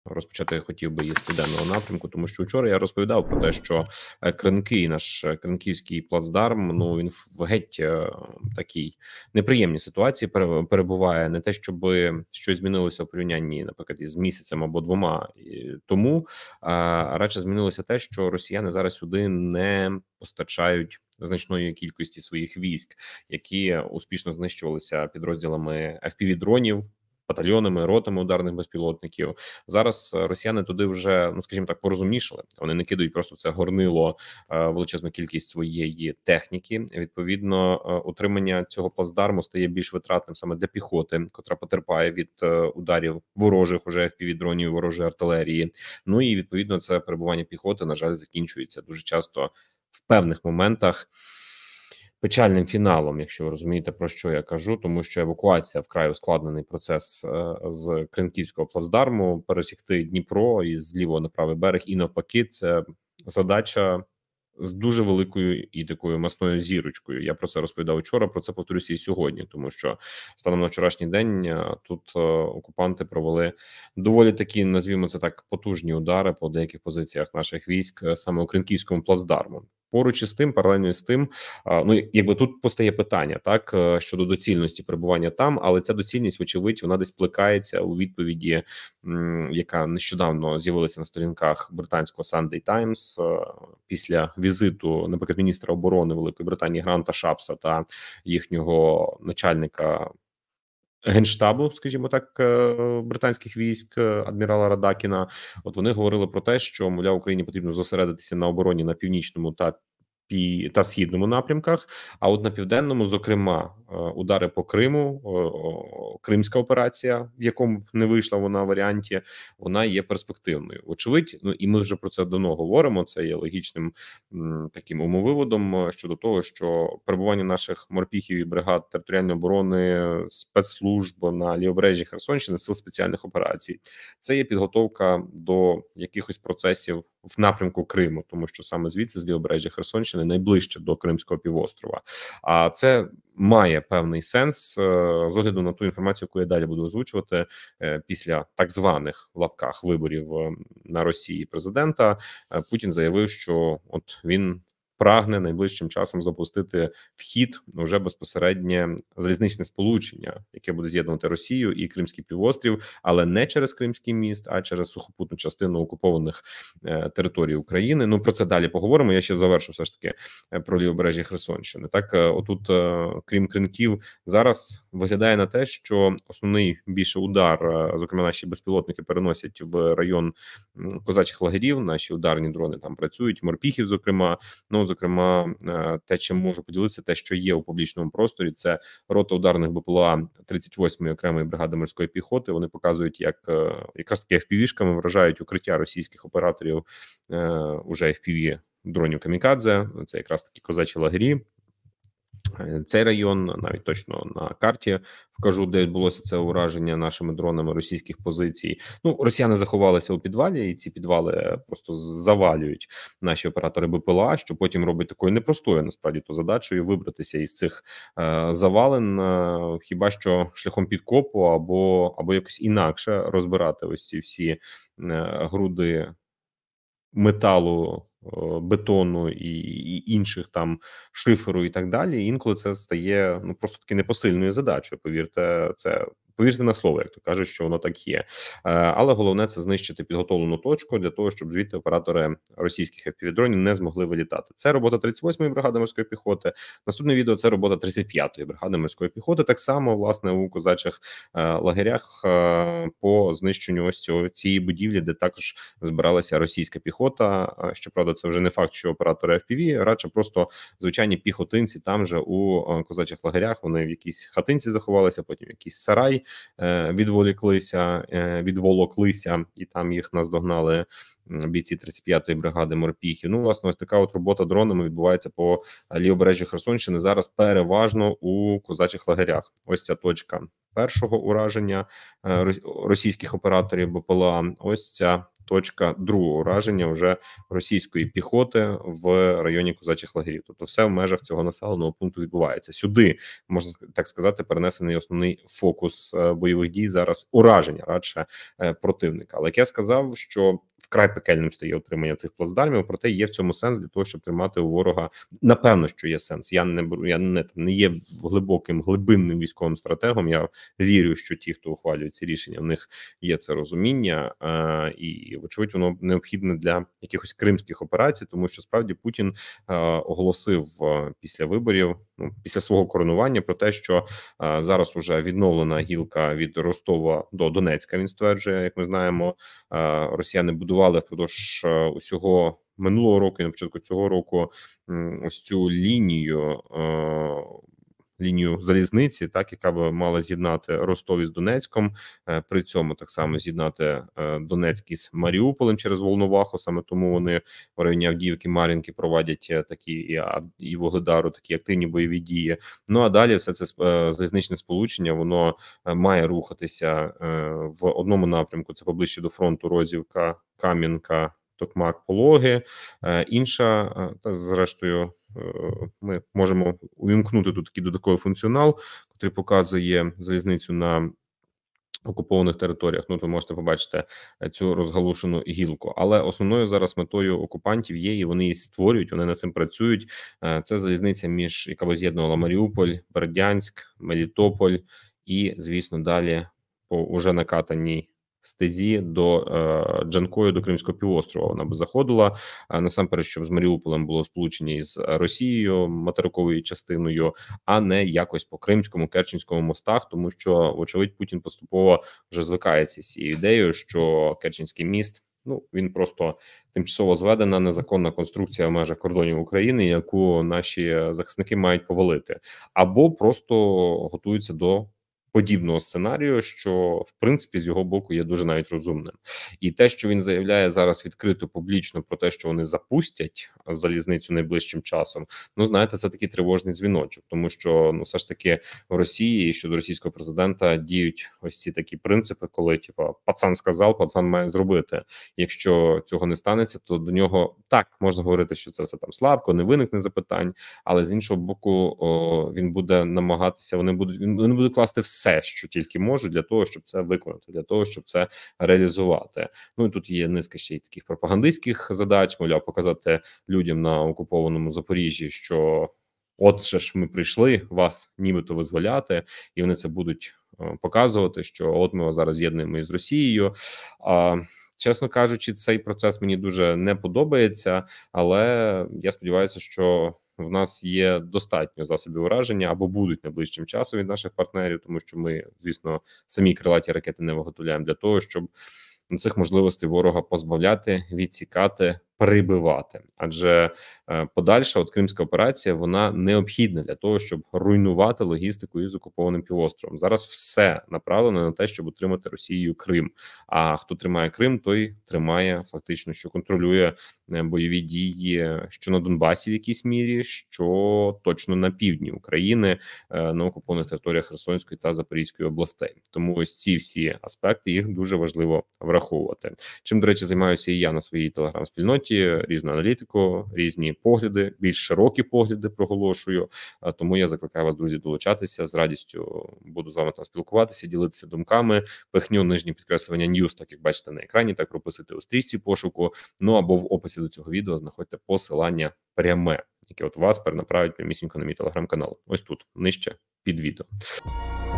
Розпочати я хотів би із південного напрямку, тому що вчора я розповідав про те, що Кринки, наш Кринківський плацдарм, ну він в геть такій неприємній ситуації перебуває. Не те, щоб щось змінилося в порівнянні, наприклад, із місяцем або двома тому, а радше змінилося те, що росіяни зараз сюди не постачають значної кількості своїх військ, які успішно знищувалися підрозділами FPV-дронів, батальйонами, ротами ударних безпілотників. Зараз росіяни туди вже, ну скажімо так, порозумнішали. Вони не кидають просто в це горнило величезну кількість своєї техніки. Відповідно, утримання цього плацдарму стає більш витратним саме для піхоти, котра потерпає від ударів ворожих уже FPV-дронів, ворожої артилерії. Ну і відповідно це перебування піхоти, на жаль, закінчується дуже часто в певних моментах печальним фіналом, якщо ви розумієте, про що я кажу, тому що евакуація вкрай ускладнений процес з Кринківського плацдарму, пересікти Дніпро із лівого на правий берег і навпаки, це задача з дуже великою і такою масною зірочкою. Я про це розповідав вчора, про це повторюся і сьогодні, тому що станом на вчорашній день тут окупанти провели доволі такі, назвімо це так, потужні удари по деяких позиціях наших військ саме у Кринківському плацдарму. Поруч із тим, паралельно з тим, ну якби тут постає питання так щодо доцільності перебування там, але ця доцільність, вочевидь, вона десь плекається у відповіді, яка нещодавно з'явилася на сторінках британського Sunday Times після візиту, наприклад, міністра оборони Великої Британії Гранта Шапса та їхнього начальника Генштабу, скажімо так, британських військ адмірала Радакіна. От вони говорили про те, що мовляв Україні потрібно зосередитися на обороні на північному та східному напрямках, а от на південному, зокрема, удари по Криму, кримська операція, в якому не вийшла вона варіанті, вона є перспективною. Очевидь, ну і ми вже про це давно говоримо. Це є логічним таким умовиводом щодо того, що перебування наших морпіхів і бригад територіальної оборони, спецслужб на лівобережжі Херсонщини, сил спеціальних операцій, це є підготовка до якихось процесів в напрямку Криму, тому що саме звідси з лівобережжя Херсонщини найближче до Кримського півострова. А це має певний сенс з огляду на ту інформацію, яку я далі буду озвучувати після так званих в лапках виборів на Росії президента. Путін заявив, що от він прагне найближчим часом запустити вхід вже безпосереднє залізничне сполучення, яке буде з'єднувати Росію і Кримський півострів, але не через Кримський міст, а через сухопутну частину окупованих територій України. Ну про це далі поговоримо. Я ще завершу все ж таки про лівобережжя Херсонщини. Так, отут, крім Кринків, зараз виглядає на те, що основний більше удар, зокрема наші безпілотники, переносять в район козачих лагерів. Наші ударні дрони там працюють, морпіхів, зокрема. Ну, зокрема, те, чим можу поділитися, те, що є у публічному просторі, це рота ударних БПЛА 38-ї окремої бригади морської піхоти. Вони показують, як якраз таки FPV-шками вражають укриття російських операторів уже FPV дронів камікадзе. Це якраз такі козачі лагері. Цей район навіть точно на карті вкажу, де відбулося це ураження нашими дронами російських позицій. Ну, росіяни заховалися у підвалі, і ці підвали просто завалюють наші оператори БПЛА, що потім робить такою непростою насправді то задачею вибратися із цих завалин, хіба що шляхом підкопу або якось інакше розбирати ось ці всі груди металу, бетону і інших там шиферу і так далі. Інколи це стає ну просто таки непосильною задачею. Повірте на слово, як то кажуть, що воно так є. Але головне це знищити підготовлену точку для того, щоб звідти оператори російських FPV-дронів не змогли вилітати. Це робота 38-ї бригади морської піхоти. Наступне відео це робота 35-ї бригади морської піхоти. Так само, власне, у козачих лагерях по знищенню ось цієї будівлі, де також збиралася російська піхота. Щоправда, це вже не факт, що оператори FPV, радше просто звичайні піхотинці там же у козачих лагерях. Вони в якійсь хатинці заховалися, потім в якийсь сарай відволоклися, і там їх наздогнали бійці 35-ї бригади морпіхів. Ну, власне, ось така от робота дронами відбувається по лівобережжю Херсонщини зараз переважно у козачих лагерях. Ось ця точка першого ураження російських операторів БПЛА, ось ця точка другого ураження вже російської піхоти в районі козачих лагерів. Тобто все в межах цього населеного пункту відбувається. Сюди, можна так сказати, перенесений основний фокус бойових дій зараз, ураження радше противника. Але як я сказав, що вкрай пекельним стає отримання цих плацдармів, проте є в цьому сенс для того, щоб тримати у ворога. Напевно, що є сенс. Я не є глибоким, глибинним військовим стратегом. Я вірю, що ті, хто ухвалює ці рішення, в них є це розуміння, і вочевидь, воно необхідне для якихось кримських операцій, тому що справді Путін оголосив після виборів, після свого коронування, про те, що зараз уже відновлена гілка від Ростова до Донецька. Він стверджує, як ми знаємо, росіяни будували впродовж усього минулого року і на початку цього року ось цю лінію залізниці, так, яка б мала з'єднати Ростов із Донецьком, при цьому так само з'єднати Донецьк із Маріуполем через Волноваху. Саме тому вони в районі Авдіївки, Мар'їнки проводять такі і Вугледару такі активні бойові дії. Ну а далі все це залізничне сполучення, воно має рухатися в одному напрямку. Це поближче до фронту Розівка, Кам'янка, Токмак, Пологи. Інша, та зрештою, ми можемо увімкнути тут такий додатковий функціонал, який показує залізницю на окупованих територіях. Ну, то можете побачити цю розгалушену гілку. Але основною зараз метою окупантів є, і вони її створюють, вони над цим працюють. Це залізниця яка би з'єднувала Маріуполь, Бердянськ, Мелітополь і, звісно, далі по уже накатаній стезі до Джанкою, до Кримського півострова вона би заходила. Насамперед, щоб з Маріуполем було сполучення із Росією, материковою частиною, а не якось по Кримському, Керченському мостах, тому що, вочевидь, Путін поступово вже звикається з цією ідеєю, що Керченський міст, він просто тимчасово зведена незаконна конструкція в межах кордонів України, яку наші захисники мають повалити, або просто готуються до подібного сценарію, що в принципі з його боку є дуже навіть розумним. І те, що він заявляє зараз відкрито публічно про те, що вони запустять залізницю найближчим часом, знаєте, це такий тривожний дзвіночок, тому що все ж таки в Росії щодо російського президента діють ось ці такі принципи, коли пацан сказав, пацан має зробити. Якщо цього не станеться, то до нього так можна говорити, що це все там слабко, не виникне запитань, але з іншого боку, він буде намагатися, вони будуть класти все, що тільки можуть, для того, щоб це виконати, для того, щоб це реалізувати. І тут є низка ще й таких пропагандистських задач, мовляв, показати людям на окупованому Запоріжжі, що от же ж ми прийшли вас нібито визволяти, і вони це будуть показувати, що от ми зараз з'єднуємо із Росією. Чесно кажучи, цей процес мені дуже не подобається, але я сподіваюся, що в нас є достатньо засобів ураження або будуть найближчим часом від наших партнерів, тому що ми, звісно, самі крилаті ракети не виготовляємо для того, щоб цих можливостей ворога позбавляти, відсікати, прибивати. Адже подальша кримська операція, вона необхідна для того, щоб руйнувати логістику із окупованим півостровом. Зараз все направлено на те, щоб утримати Росією Крим. А хто тримає Крим, той тримає фактично, що контролює бойові дії, що на Донбасі в якійсь мірі, що точно на півдні України, на окупованих територіях Херсонської та Запорізької областей. Тому ось ці всі аспекти, їх дуже важливо враховувати. Чим, до речі, займаюся і я на своїй телеграм-спільноті, різну аналітику, різні погляди, більш широкі погляди проголошую. Тому я закликаю вас, друзі, долучатися. З радістю буду з вами там спілкуватися, ділитися думками. Пихню нижнє підкреслювання News, так як бачите на екрані, так прописуйте у стрічці пошуку. Або в описі до цього відео знаходьте посилання пряме, яке вас перенаправить прямісінько на мій телеграм-канал. Ось тут, нижче, під відео.